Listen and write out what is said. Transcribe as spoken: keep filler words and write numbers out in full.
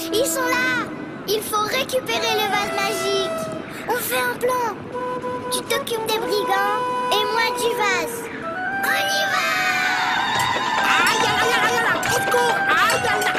Ils sont là! Il faut récupérer le vase magique. On fait un plan. Tu t'occupes des brigands et moi du vase. On y va! Aïe, aïe, aïe, aïe, aïe, au secours! Aïe, aïe, aïe.